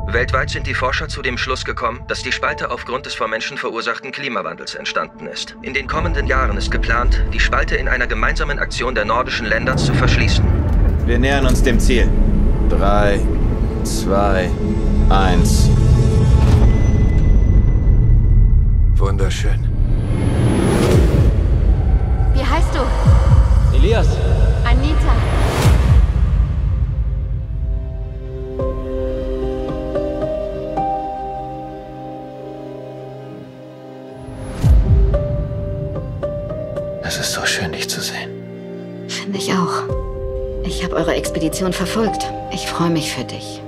Weltweit sind die Forscher zu dem Schluss gekommen, dass die Spalte aufgrund des vom Menschen verursachten Klimawandels entstanden ist. In den kommenden Jahren ist geplant, die Spalte in einer gemeinsamen Aktion der nordischen Länder zu verschließen. Wir nähern uns dem Ziel. 3, 2, 1. Wunderschön. Wie heißt du? Elias. Anita. Es ist so schön, dich zu sehen. Finde ich auch. Ich habe eure Expedition verfolgt. Ich freue mich für dich.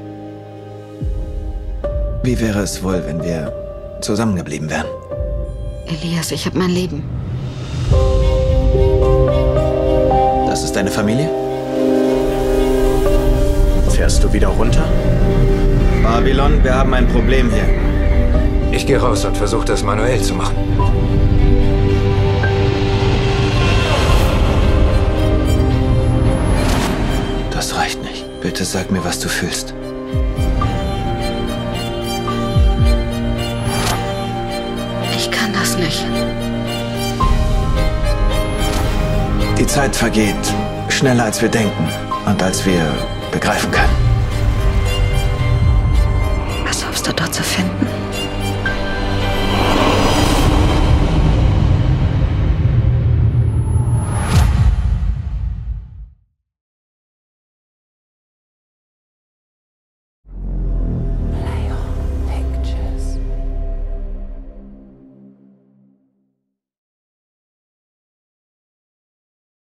Wie wäre es wohl, wenn wir zusammengeblieben wären? Elias, ich habe mein Leben. Das ist deine Familie? Fährst du wieder runter? Babylon, wir haben ein Problem hier. Ich gehe raus und versuche das manuell zu machen. Das reicht nicht. Bitte sag mir, was du fühlst. Ich kann das nicht. Die Zeit vergeht schneller, als wir denken und als wir begreifen können. Was hoffst du dort zu finden?